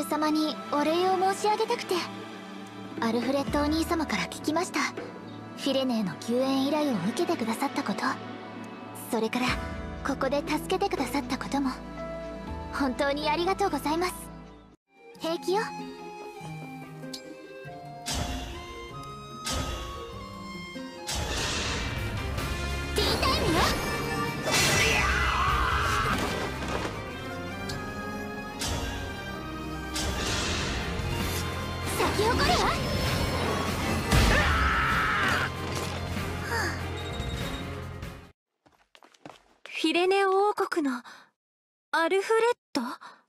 様にお礼を申し上げたくて。アルフレッドお兄様から聞きました。フィレネーの救援依頼を受けてくださったこと、それからここで助けてくださったことも本当にありがとうございます。平気よ。ティータイムよ。咲き誇るわ。 フィレネ王国のアルフレッド？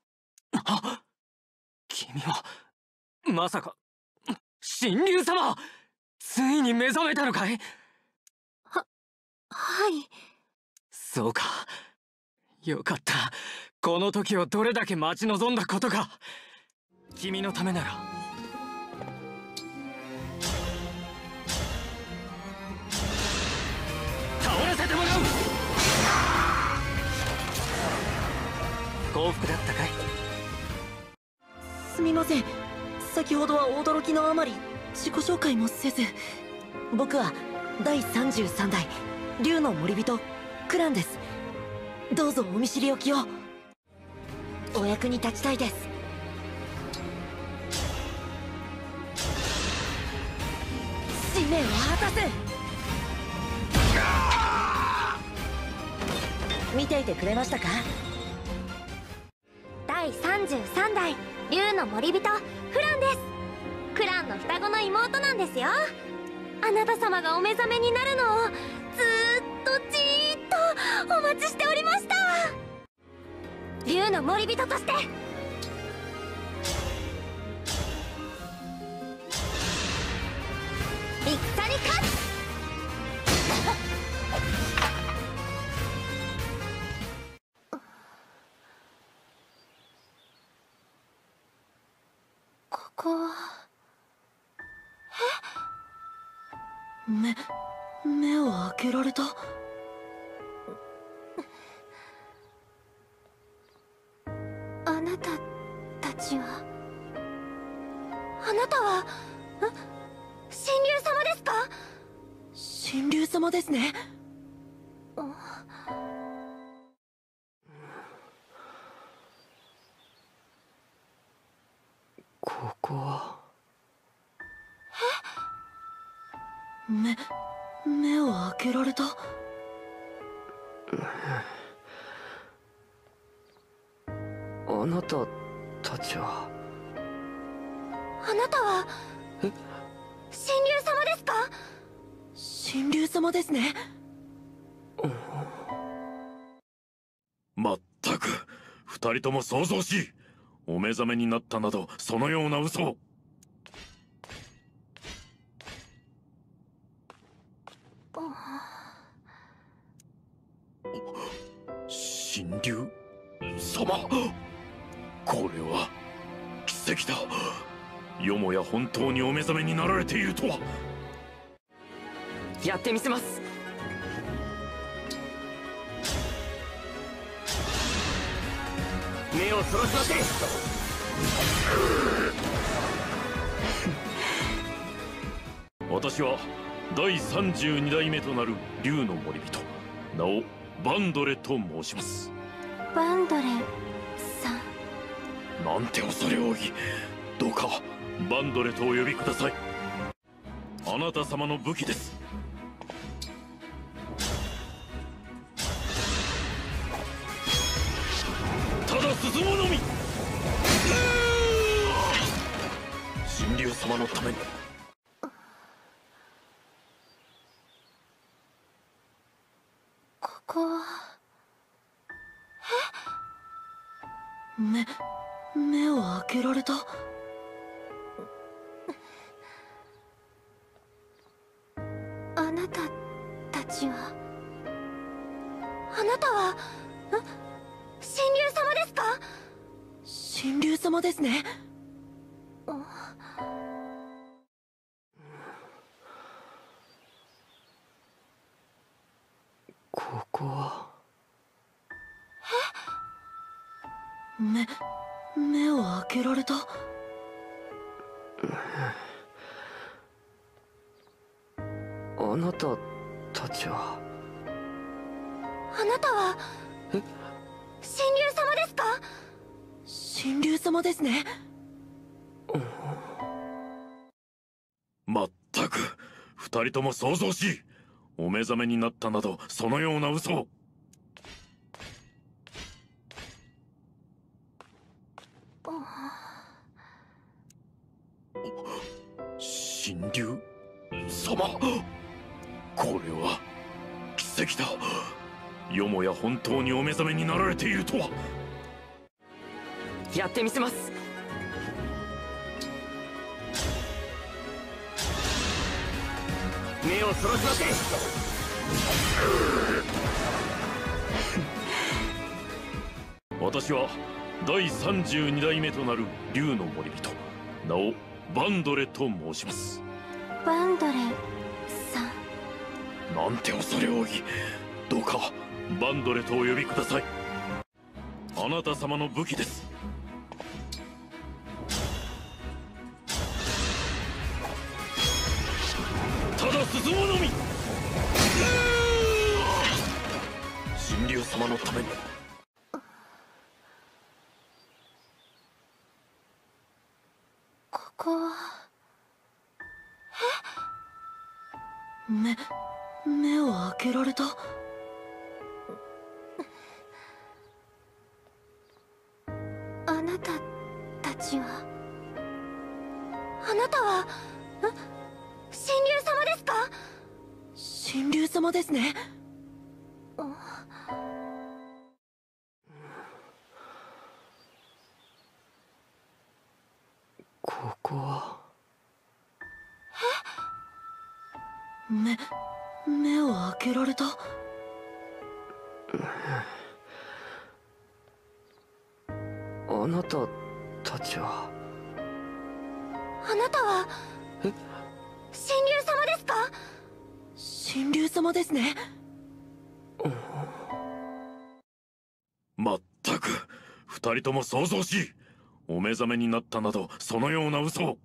君はまさか神竜様、ついに目覚めたのかい？ はい。 そうか、よかった。この時をどれだけ待ち望んだことか。君のためなら倒らせてもらう。幸福だったかい？ すみません、先ほどは驚きのあまり自己紹介もせず。僕は第33代竜の森人クランです。どうぞお見知りおきを。お役に立ちたいです。使命を果たす。見ていてくれましたか？ 第33代竜の森人フランです。クランの双子の妹なんですよ。あなた様がお目覚めになるのをずーっとじーっとお待ちしておりました。竜の森人として戦に勝つ。ここは目を開けられた。 あなたたちは、あなたは神竜様ですか？ 神竜様ですね。 ここは目を開けられた。 あなたたちは。 あなたは神竜様ですか？ 神竜様ですね。 まったく二人とも騒々しい。お目覚めになったなどそのような嘘を。神竜様、これは奇跡だ。よもや本当にお目覚めになられているとは。 やってみせます。目をそらしません。 私は第32代目となる竜の森人、名をバンドレと申します。 バンドレさん。 なんて恐れ多い。どうかバンドレとお呼びください。あなた様の武器です。ただ進むのみ。神竜様のために。 ここは目を開けられた。 あなたたちは、あなたは神竜様ですか？ 神竜様ですね。 ここは。 目をは開けられた。 あなたたちは。 あなたはえ、 神竜様ですか？ 神竜様ですね。 まったく二人とも騒々しい。お目覚めになったなどそのような嘘を。神竜様、これは奇跡だ。よもや本当にお目覚めになられているとは。 やってみせます。目をそらしません。 私は第32代目となる竜の守人、名をバンドレと申します。 バンドレさん。 なんて恐れ多い。どうかバンドレとお呼びください。あなた様の武器です。ただ進むのみ。神竜様のために。 ここは。 目を開けられた。 あなたたちは。あなたは神竜様ですか？ 神竜様ですね。 ここは。 目を開けられた。 あなたたちは。 あなたはえ、 神竜様ですか？ 神竜様ですね。 まったく二人とも騒々しい。お目覚めになったなどそのような嘘を。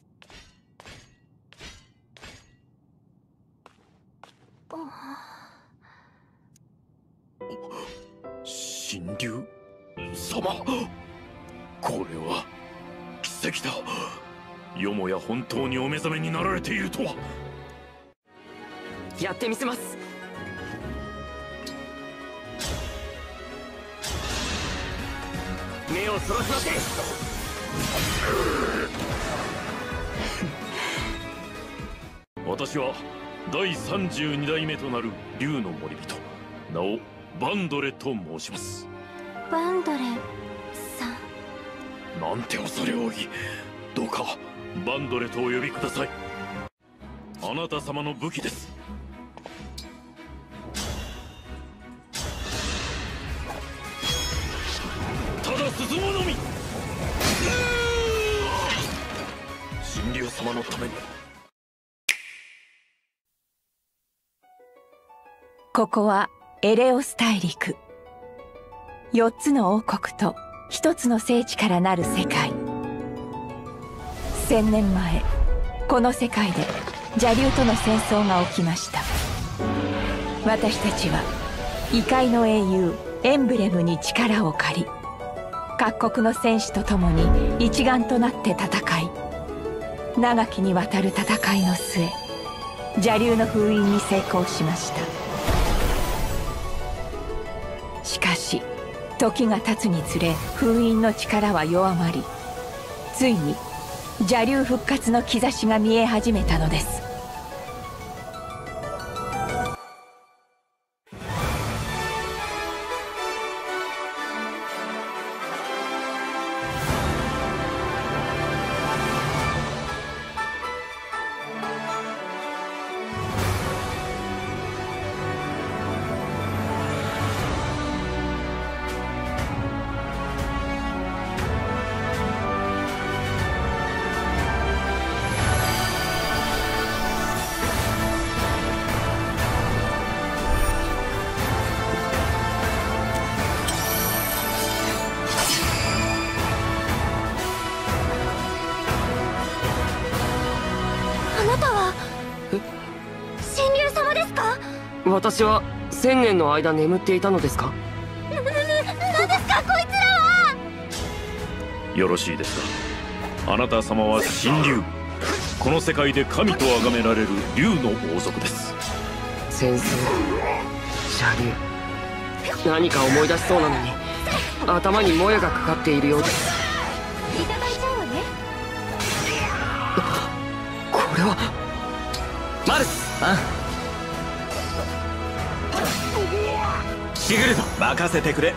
神竜様、これは奇跡だ。よもや本当にお目覚めになられているとは。 やってみせます。目をそらしません。 私は第32代目となる竜の守人、名をバンドレと申します。 バンドレさん。 なんて恐れ多い。どうかバンドレとお呼びください。あなた様の武器です。ただ進むのみ。神竜様のために。 ここはエレオス大陸。4つの王国と1つの聖地からなる世界。1000年前、この世界で邪竜との戦争が起きました。私たちは異界の英雄エンブレムに力を借り、各国の戦士と共に一丸となって戦い、長きにわたる戦いの末、邪竜の封印に成功しました。しかし時が経つにつれ封印の力は弱まり、ついに邪竜復活の兆しが見え始めたのです。 私は1000年の間眠っていたのですか？ 何ですかこいつらは。 よろしいですか。あなた様は神竜、この世界で神と崇められる竜の王族です。 先生、邪竜、何か思い出しそうなのに頭にもやがかかっているようです。 いただいちゃうわね。 これはマルス。 シグルド、任せてくれ。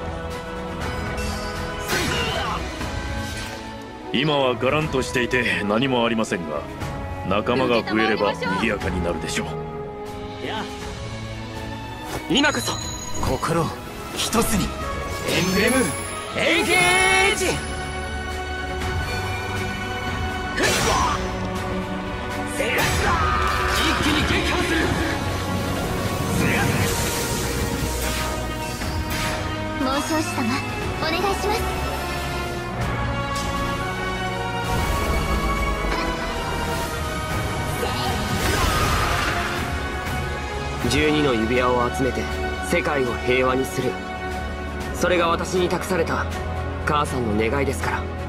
今はがらんとしていて何もありませんが、仲間が増えれば賑やかになるでしょう。 今こそ心一つに。エンブレムエンゲージ。一気に撃破する。 紋章師様、お願いします。 12の指輪を集めて世界を平和にする。それが私に託された母さんの願いですから。